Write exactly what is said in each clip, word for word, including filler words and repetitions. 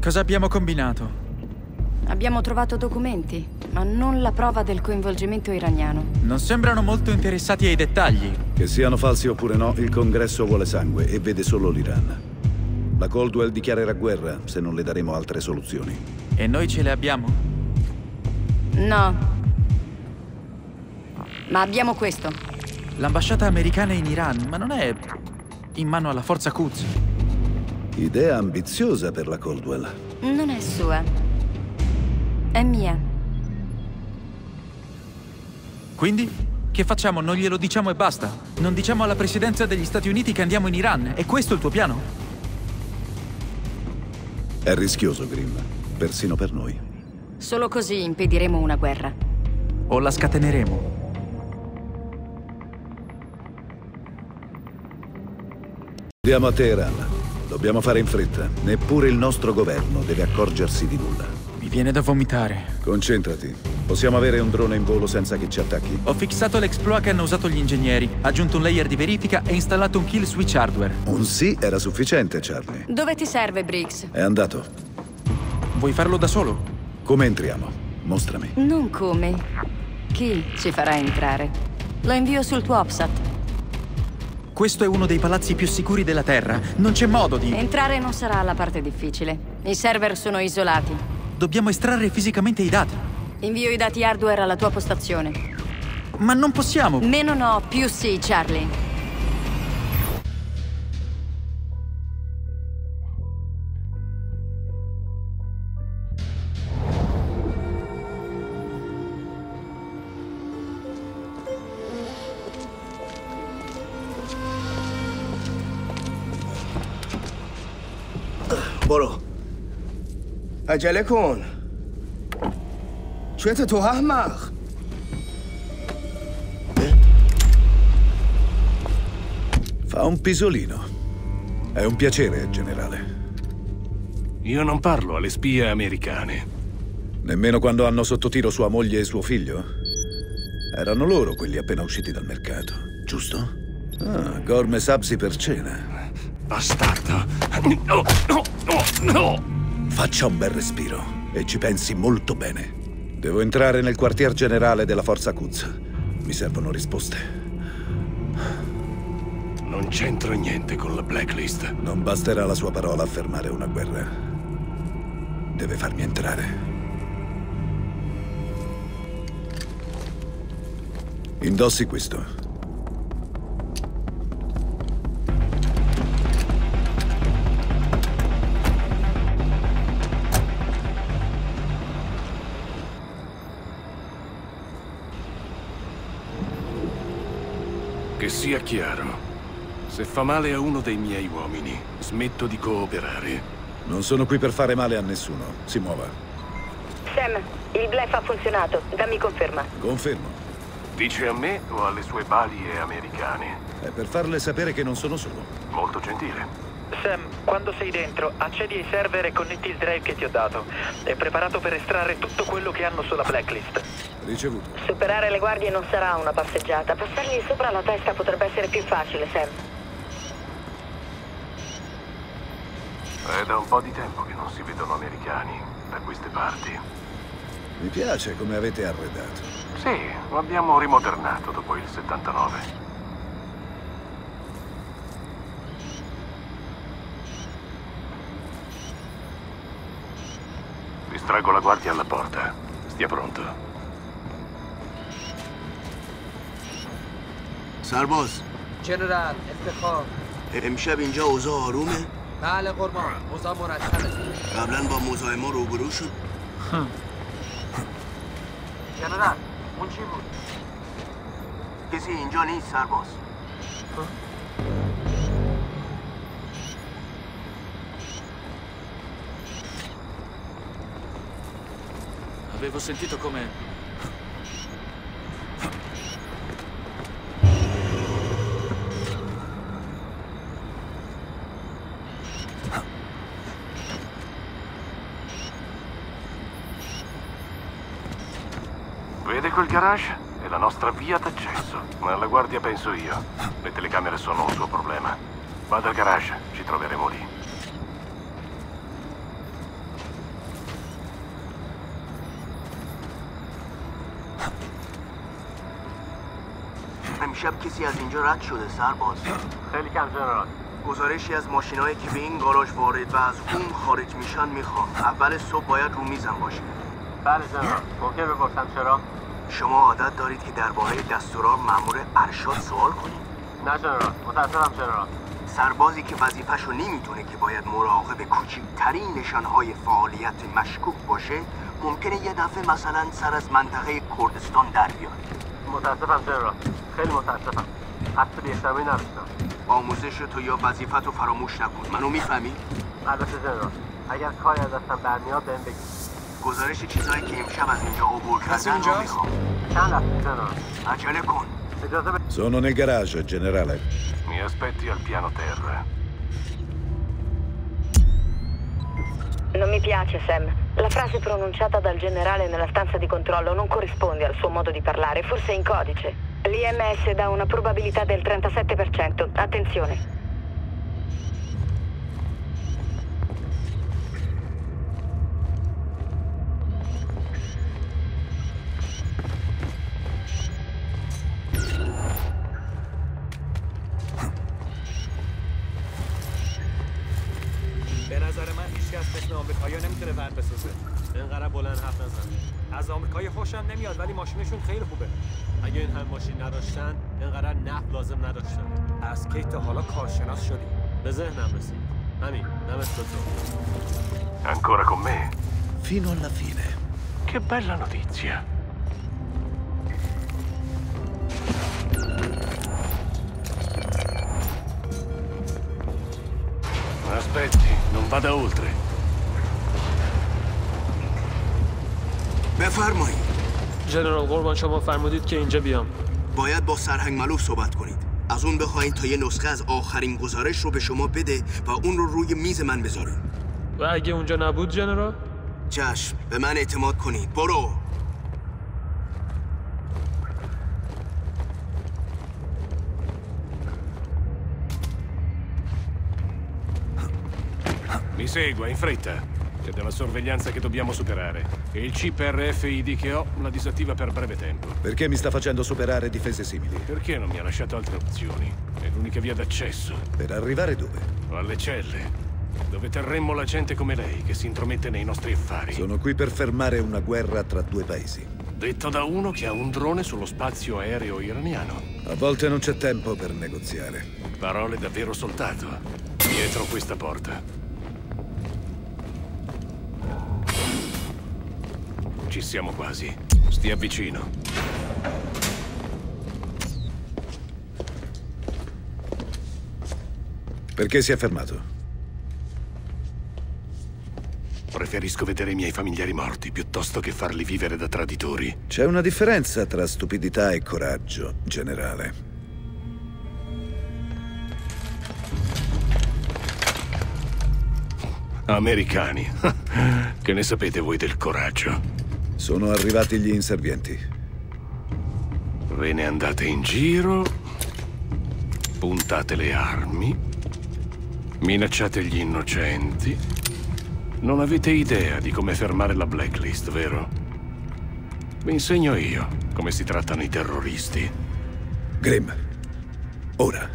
Cosa abbiamo combinato? Abbiamo trovato documenti, ma non la prova del coinvolgimento iraniano. Non sembrano molto interessati ai dettagli. Che siano falsi oppure no, il Congresso vuole sangue e vede solo l'Iran. La Caldwell dichiarerà guerra se non le daremo altre soluzioni. E noi ce le abbiamo? No. Ma abbiamo questo. L'ambasciata americana in Iran, ma non è in mano alla forza Quds. Idea ambiziosa per la Caldwell. Non è sua. È mia. Quindi? Che facciamo? Non glielo diciamo e basta? Non diciamo alla presidenza degli Stati Uniti che andiamo in Iran? È questo il tuo piano? È rischioso, Grimm. Persino per noi. Solo così impediremo una guerra. O la scateneremo? Andiamo a Teheran. Dobbiamo fare in fretta. Neppure il nostro governo deve accorgersi di nulla. Mi viene da vomitare. Concentrati. Possiamo avere un drone in volo senza che ci attacchi? Ho fissato l'exploit che hanno usato gli ingegneri, aggiunto un layer di verifica e installato un kill switch hardware. Un sì era sufficiente, Charlie. Dove ti serve, Briggs? È andato. Vuoi farlo da solo? Come entriamo? Mostrami. Non come. Chi ci farà entrare? Lo invio sul tuo OPSAT. Questo è uno dei palazzi più sicuri della Terra. Non c'è modo di... Entrare non sarà la parte difficile. I server sono isolati. Dobbiamo estrarre fisicamente i dati. Invio i dati hardware alla tua postazione. Ma non possiamo... Meno no, più sì, Charlie. برو عجله کن چته تو احمق Fa un pisolino. È un piacere, generale. Io non parlo alle spie americane. Nemmeno quando hanno sotto tiro sua moglie e suo figlio? Erano loro quelli appena usciti dal mercato, giusto? Ah, Gorme Sabzi per cena. Bastardo! No, no, no, no! Faccia un bel respiro e ci pensi molto bene. Devo entrare nel quartier generale della Forza Quds. Mi servono risposte. Non c'entro niente con la blacklist. Non basterà la sua parola a fermare una guerra. Deve farmi entrare. Indossi questo. Che sia chiaro. Se fa male a uno dei miei uomini, smetto di cooperare. Non sono qui per fare male a nessuno. Si muova. Sam, il bluff ha funzionato. Dammi conferma. Confermo. Dice a me o alle sue balie americane? È per farle sapere che non sono solo. Molto gentile. Sam, quando sei dentro, accedi ai server e connetti il drive che ti ho dato. È preparato per estrarre tutto quello che hanno sulla blacklist. Ricevuto. Superare le guardie non sarà una passeggiata. Passargli sopra la testa potrebbe essere più facile, Sam. È da un po' di tempo che non si vedono americani da queste parti. Mi piace come avete arredato. Sì, lo abbiamo rimodernato dopo il settantanove. Distraggo la guardia alla porta. Stia pronto. سرباز جنرال افتخار امشب اینجا اوضاع آرومه؟ بله قربان اوضاع مرتبه قبلا با مزاحما روبرو شد؟ جنرال اون چی بود؟ کسی اینجا نیست سرباز Avevo sentito come... Vede quel garage? È la nostra via d'accesso. Ma alla guardia penso io. Le telecamere sono un suo problema. Vada al garage, ci troveremo lì. امشب کسی از اینجا رد شده سرباز. خیلی کم جنرال. گزارشی از ماشینایی که به این گاراژ وارد و از اون خارج میشن میخوام. اول صبح باید رو میزم باشه. بله جنرال. ممکن بپرسم چرا؟ شما عادت دارید که درباره دستورال مأمور ارشاد سوال کنید؟ نه جنرال. متاسفم جنرال. سربازی که وظیفه‌شو نمیتونه که باید مراقب کوچکترین نشانهای فعالیت مشکوک باشه، ممکنه یه دفعه مثلا سر از منطقه کردستان در بیاد. متاسفم جنرال. خیلی متاسفم. حتی بی‌احترامی نداشتم. آموزش تو یا وظیفه‌تو فراموش نکن. منو میفهمی؟ البته جنرال. اگر کاری از دستم برمیاد بهم بگید. گزارش چیزایی که امشب از اینجا عبور کردن رو میخوام. چند لحظه جنرال. عجله کن. اجازه بدید. Sono nel garage, generale. Mi aspetti al piano terra. Non mi piace, Sam. La frase pronunciata dal generale nella stanza di controllo non corrisponde al suo modo di parlare, forse è in codice. L'I M S dà una probabilità del trentasette per cento. Attenzione. به نظر من هیچکس مثل آمریکایی‌ها نمیتونه ون بسازه. اینقدر بلند حرف نزن. از آمریکایی خوشم نمیاد ولی ماشینشون خیلی خوبه. اگه این هم ماشین نداشتن، اینقدر نفت لازم نداشتن. از کی تا حالا کارشناس شدی؟ به ذهنم رسید. همین، نه مثل تو. Ancora con me? Fino alla fine. Che bella notizia. Aspetti, non vada oltre. بفرمایید. جنرال قربان شما فرمودید که اینجا بیام. باید با سرهنگ ملوف صحبت کنید. از اون بخواین تا یه نسخه از آخرین گزارش رو به شما بده و اون رو روی میز من بذارین. و اگه اونجا نبود جنرال؟ چشم، به من اعتماد کنید. برو. Mi segua, in fretta. C'è della sorveglianza che dobbiamo superare. E il chip R F I D che ho la disattiva per breve tempo. Perché mi sta facendo superare difese simili? Perché non mi ha lasciato altre opzioni? È l'unica via d'accesso. Per arrivare dove? Alle celle. Dove terremmo la gente come lei, che si intromette nei nostri affari. Sono qui per fermare una guerra tra due paesi. Detto da uno che ha un drone sullo spazio aereo iraniano. A volte non c'è tempo per negoziare. Parole davvero soldato. Dietro questa porta. Ci siamo quasi. Stia vicino. Perché si è fermato? Preferisco vedere i miei familiari morti piuttosto che farli vivere da traditori. C'è una differenza tra stupidità e coraggio, generale. Americani. Che ne sapete voi del coraggio? Sono arrivati gli inservienti. Ve ne andate in giro, puntate le armi, minacciate gli innocenti. Non avete idea di come fermare la blacklist, vero? Vi insegno io come si trattano i terroristi. Grim, ora.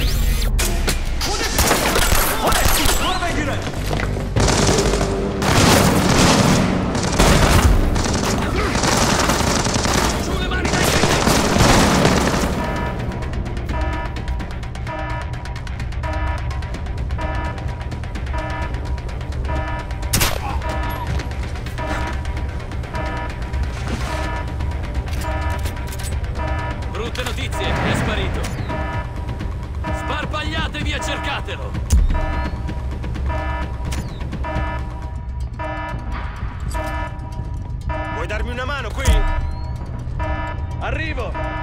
Brutte notizie, è sparito. Sparpagliatevi e cercatelo. Vuoi darmi una mano qui? Arrivo!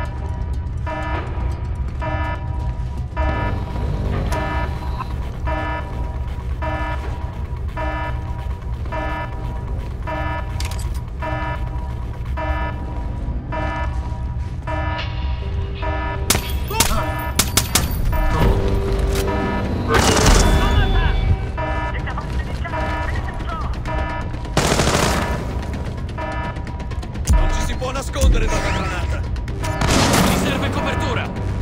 Nascondere da una granata! Mi serve copertura!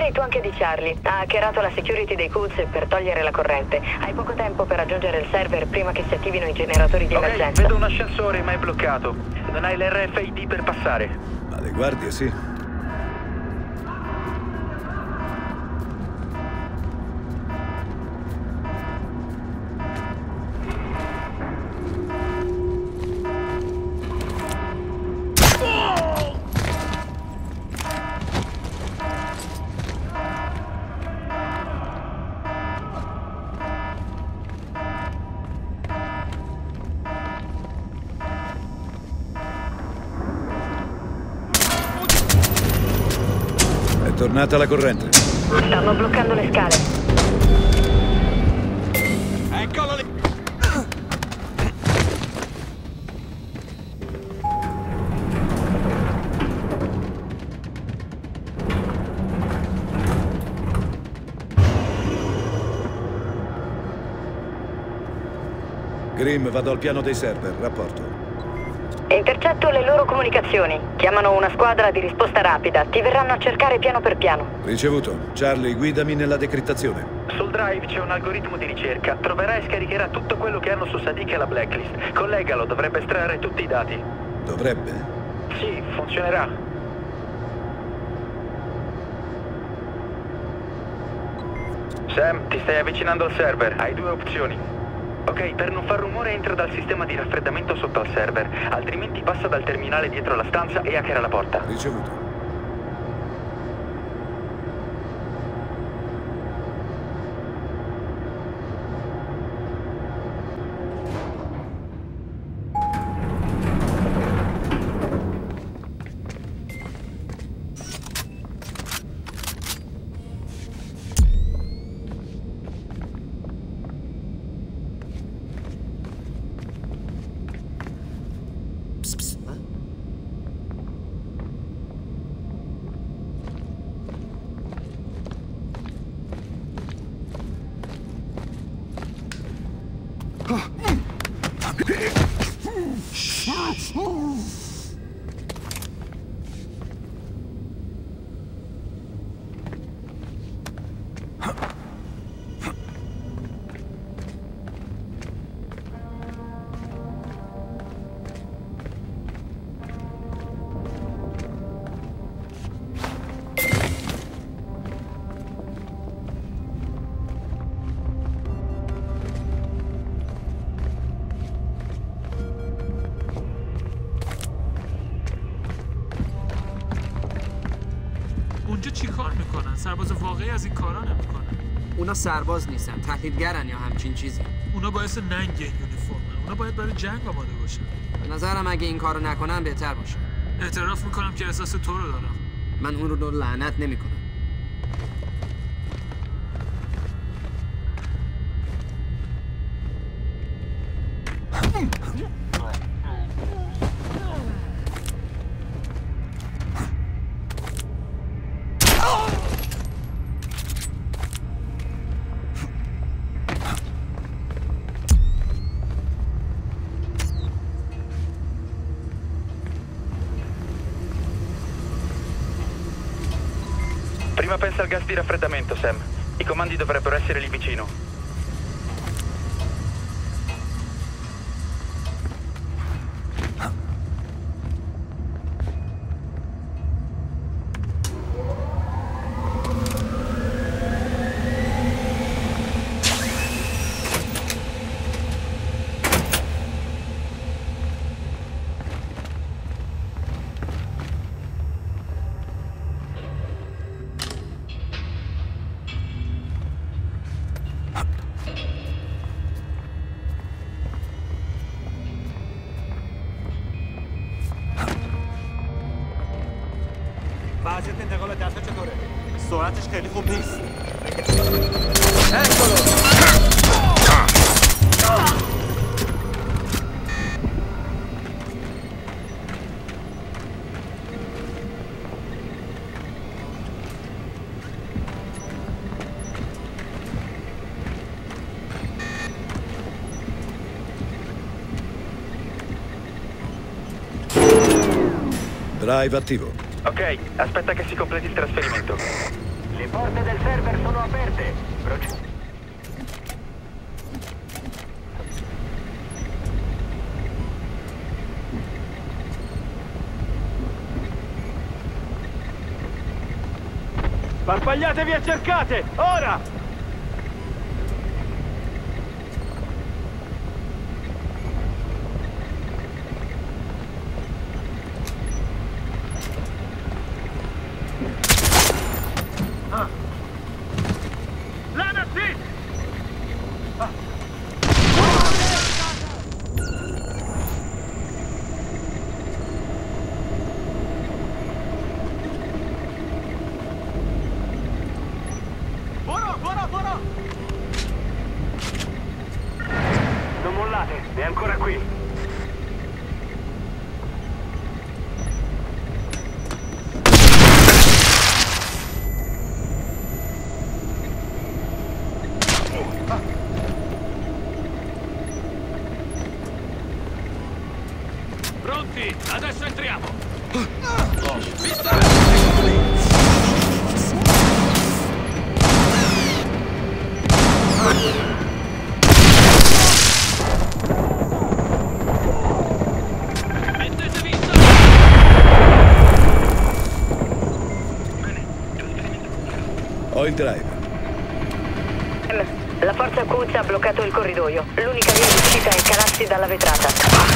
merito anche di Charlie. Ha hackerato la security dei Coots per togliere la corrente. Hai poco tempo per raggiungere il server prima che si attivino i generatori di Ok, emergenza. vedo un ascensore ma è bloccato. Non hai l'R F I D per passare. Ma le guardie sì. È tornata la corrente. Stanno bloccando le scale. Eccolo lì! Grim, vado al piano dei server. Rapporto. Intercetto le loro comunicazioni. Chiamano una squadra di risposta rapida. Ti verranno a cercare piano per piano. Ricevuto. Charlie, guidami nella decrittazione. Sul drive c'è un algoritmo di ricerca. Troverà e scaricherà tutto quello che hanno su Sadiq e la blacklist. Collegalo, dovrebbe estrarre tutti i dati. Dovrebbe? Sì, funzionerà. Sam, ti stai avvicinando al server. Hai due opzioni. Ok, per non far rumore entra dal sistema di raffreddamento sotto al server, altrimenti passa dal terminale dietro la stanza e hackera la porta. Ricevuto. اونجا چی کار میکنن؟ سرباز واقعی از این کارا نمیکنن. اونا سرباز نیستن، تحلیلگرن یا همچین چیزی. اونا باعث ننگ یونیفرمن. اونا باید برای جنگ آماده باشن. به نظرم اگه این کارو نکنن بهتر باشه. اعتراف میکنم که احساس تو رو دارم. من اون رو لعنت نمیکنم. Prima pensa al gas di raffreddamento, Sam. I comandi dovrebbero essere lì vicino. وضعیت انتقال دفعه چطوره؟ سرعتش خیلی خوب نیست. Eccolo! Drive attivo. Ok, aspetta che si completi il trasferimento. Le porte del server sono aperte. Proce- Sparpagliatevi e cercate! Ora! Ah. Lana, sì! Ah. Buono, buono, buono! Non mollate, è ancora qui. Pronti, adesso entriamo! Oh, Mettetevi in Ho il driver. La forza Q ci ha bloccato il corridoio. L'unica via d'uscita è calarsi dalla vetrata.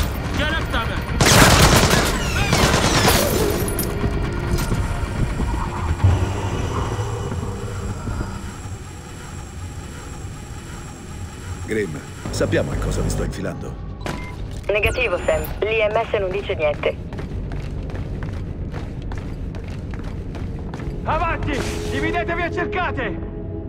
Grim, sappiamo in cosa mi sto infilando? Negativo, Sam. L'I M S non dice niente. Avanti! Dividetevi e cercate!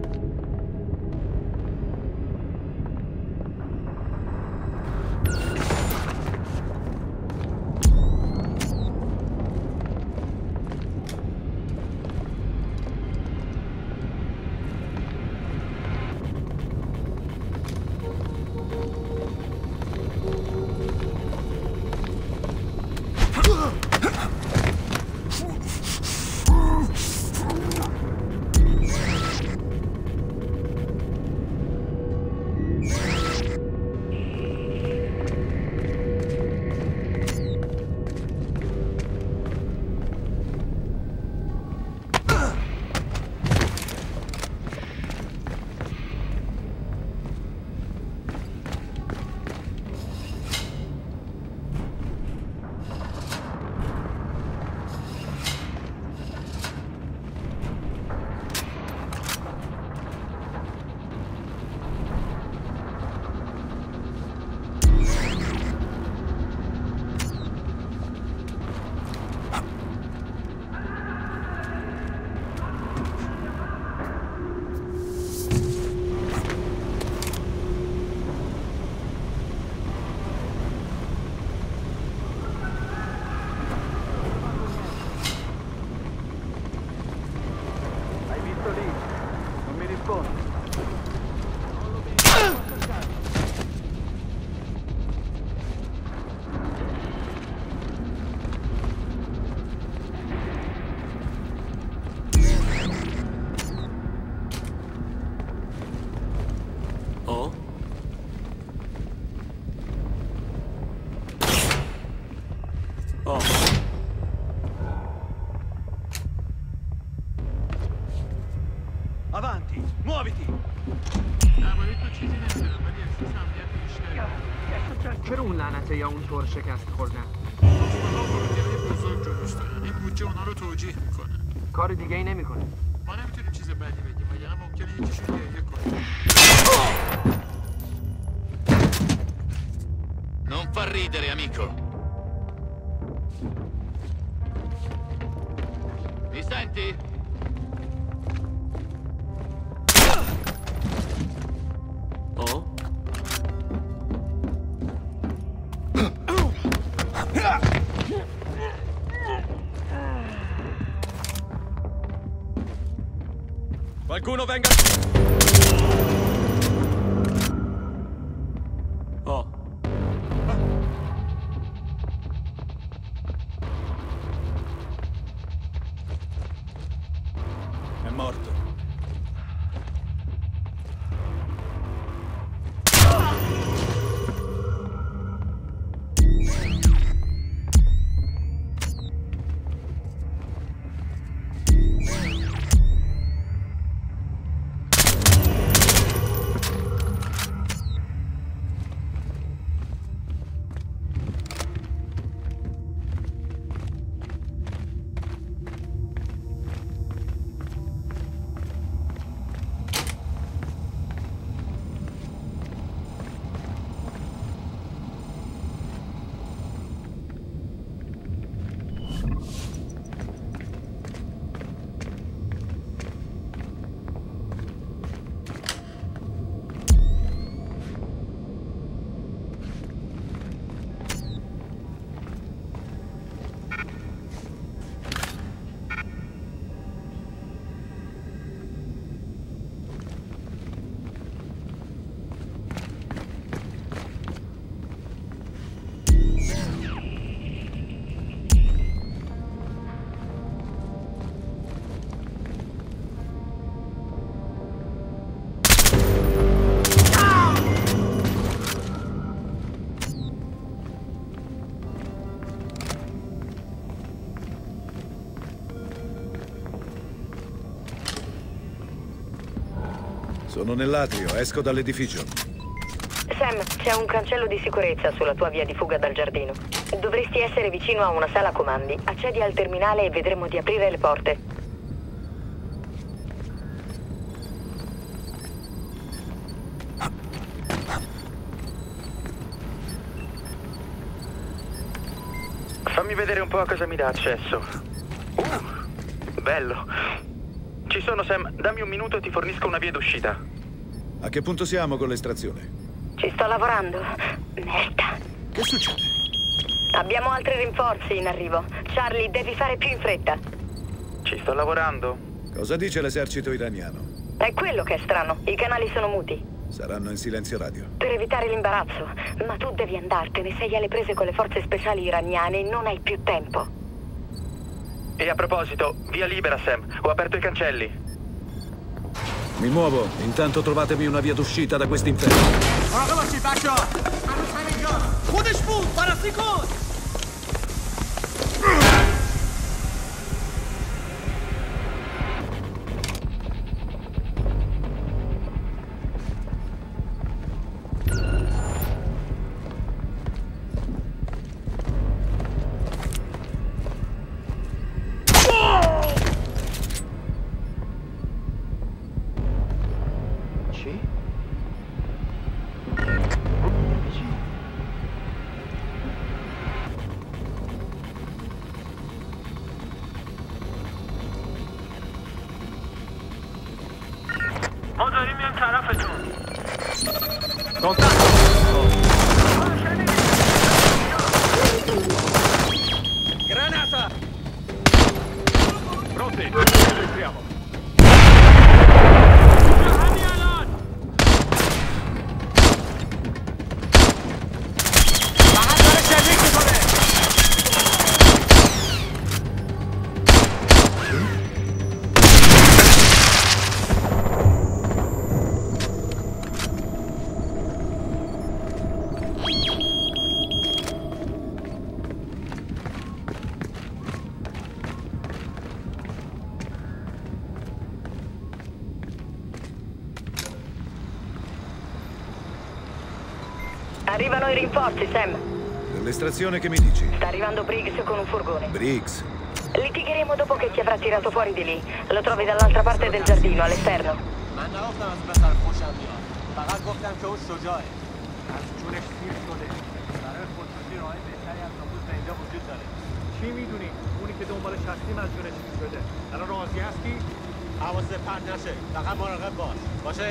Avanti, muoviti! چرا اون لعنته یا اون طور شکست خوردن؟ بزرگ جلوش دارن. این بودجه اونا رو توجیه میکنه. کار دیگه ای نمیکنه. ما نمیتونیم چیز بدی بگیم وگرنه ممکنه یکیشون گریه کنه. Non fa ridere, amico. Mi senti? Oh? Qualcuno venga... Oh. È morto. Sono nell'atrio, esco dall'edificio. Sam, c'è un cancello di sicurezza sulla tua via di fuga dal giardino. Dovresti essere vicino a una sala comandi. Accedi al terminale e vedremo di aprire le porte. Fammi vedere un po' a cosa mi dà accesso. Uh, bello. Ci sono, Sam. Dammi un minuto e ti fornisco una via d'uscita. A che punto siamo con l'estrazione? Ci sto lavorando. Merda. Che succede? Abbiamo altri rinforzi in arrivo. Charlie, devi fare più in fretta. Ci sto lavorando. Cosa dice l'esercito iraniano? È quello che è strano. I canali sono muti. Saranno in silenzio radio. Per evitare l'imbarazzo. Ma tu devi andartene. Sei alle prese con le forze speciali iraniane e non hai più tempo. E a proposito, via libera, Sam. Ho aperto i cancelli. Mi muovo. Intanto trovatemi una via d'uscita da quest'inferno. ما داریم میایم طرفتون. Granata! Pronti, entriamo. Arrivano i rinforzi, Sam. Dell'estrazione che mi dici? Sta arrivando Briggs con un furgone. Briggs? Litigheremo dopo che ti avrà tirato fuori di lì. Lo trovi dall'altra parte del giardino, all'esterno. من نگفتم از مثل خوشم میاد. فقط گفتم که اون شجاعه. از جونش سیر شده. برای خودکشی راه بهتری از ناموس به اینجا وجود داره. چی میدونی؟ اونی که دنبالش هستیم از جونش سیر شده. الان راضی هستی؟ حواست پرت نشه. فقط مراقب باش. باشه؟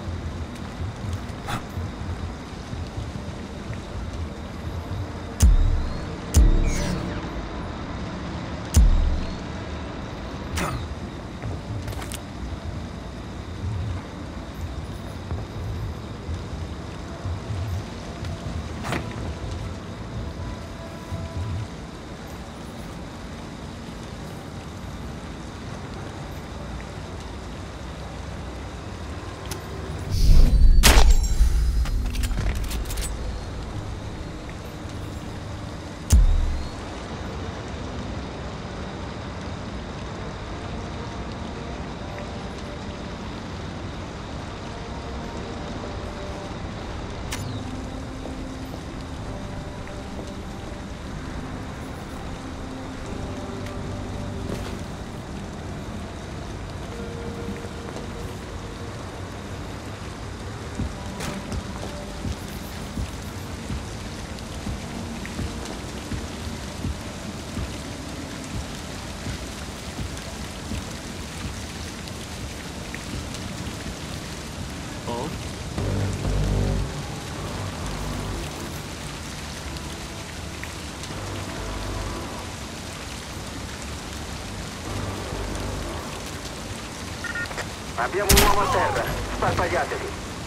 Abbiamo un uomo a terra. Sparpagliatevi.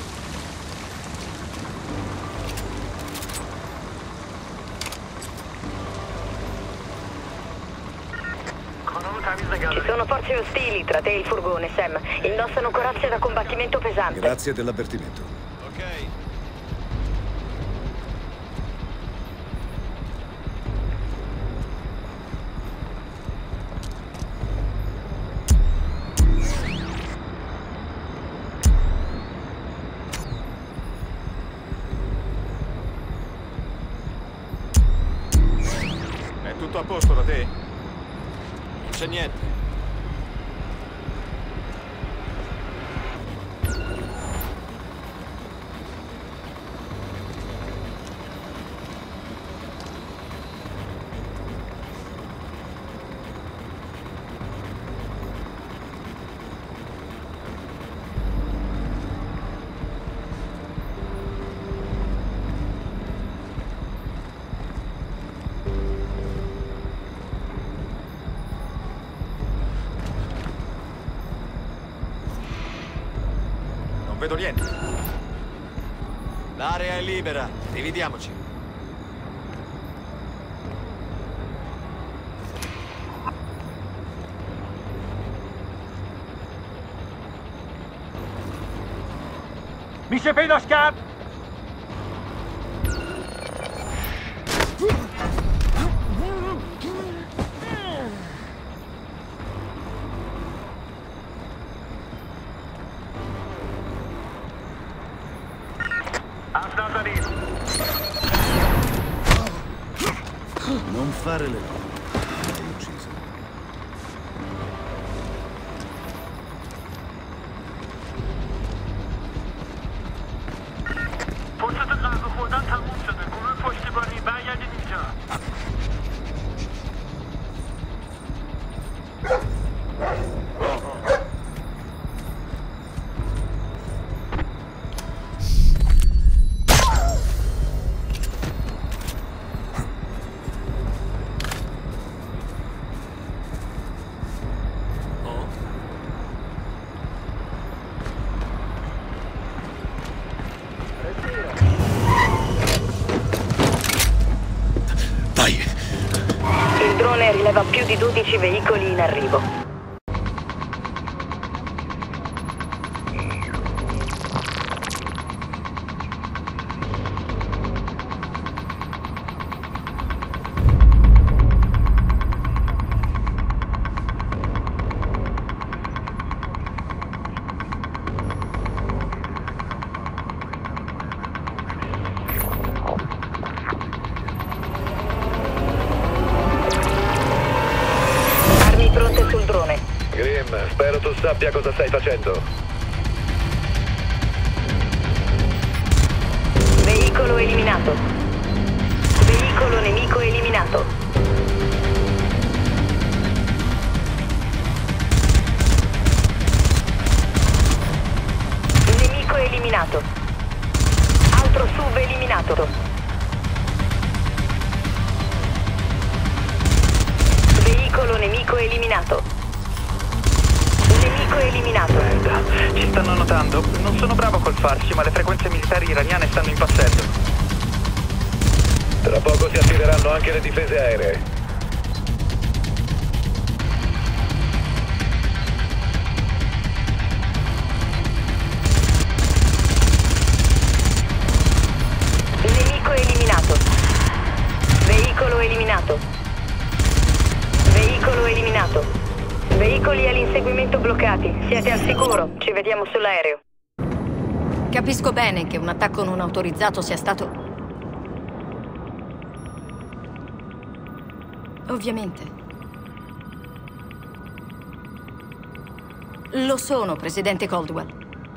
Ci sono forze ostili tra te e il furgone, Sam. Indossano corazze da combattimento pesante. Grazie dell'avvertimento. Ok. a posto da te? Non c'è niente. Non vedo niente. L'area è libera, dividiamoci. میشه پیداش کرد؟ Non fare le cose. Hai ucciso. فرصت غذا خوردن تموم شده. گروه پشتیبانی برگردید اینجا. Il drone rileva più di dodici veicoli in arrivo. Spero tu sappia cosa stai facendo. Veicolo eliminato. Veicolo nemico eliminato. Nemico eliminato. Altro sub eliminato. Veicolo nemico eliminato. Nemico eliminato. Merda, ci stanno notando. Non sono bravo col farsi, ma le frequenze militari iraniane stanno impazzendo. Tra poco si attiveranno anche le difese aeree. Nemico eliminato. Veicolo eliminato. Veicolo eliminato. Veicoli all'inseguimento bloccati. Siete al sicuro. Ci vediamo sull'aereo. Capisco bene che un attacco non autorizzato sia stato... Ovviamente. Lo sono, Presidente Caldwell.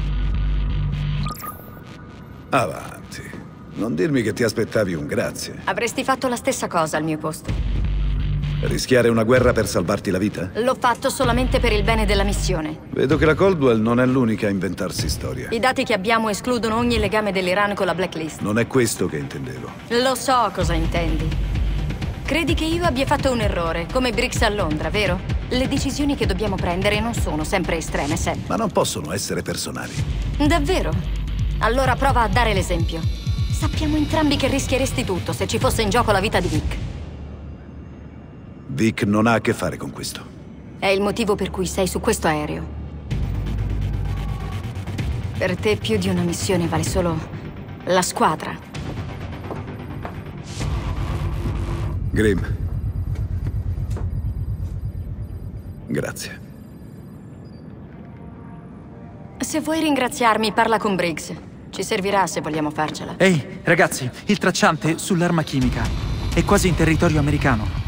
Avanti. Non dirmi che ti aspettavi un grazie. Avresti fatto la stessa cosa al mio posto. Rischiare una guerra per salvarti la vita? L'ho fatto solamente per il bene della missione. Vedo che la Caldwell non è l'unica a inventarsi storia. I dati che abbiamo escludono ogni legame dell'Iran con la blacklist. Non è questo che intendevo. Lo so cosa intendi. Credi che io abbia fatto un errore, come Briggs a Londra, vero? Le decisioni che dobbiamo prendere non sono sempre estreme, Sam. Ma non possono essere personali. Davvero? Allora prova a dare l'esempio. Sappiamo entrambi che rischieresti tutto se ci fosse in gioco la vita di Vic. Vic non ha a che fare con questo. È il motivo per cui sei su questo aereo. Per te più di una missione vale solo la squadra. Grimm. Grazie. Se vuoi ringraziarmi, parla con Briggs. Ci servirà se vogliamo farcela. Ehi, ragazzi, il tracciante sull'arma chimica è quasi in territorio americano.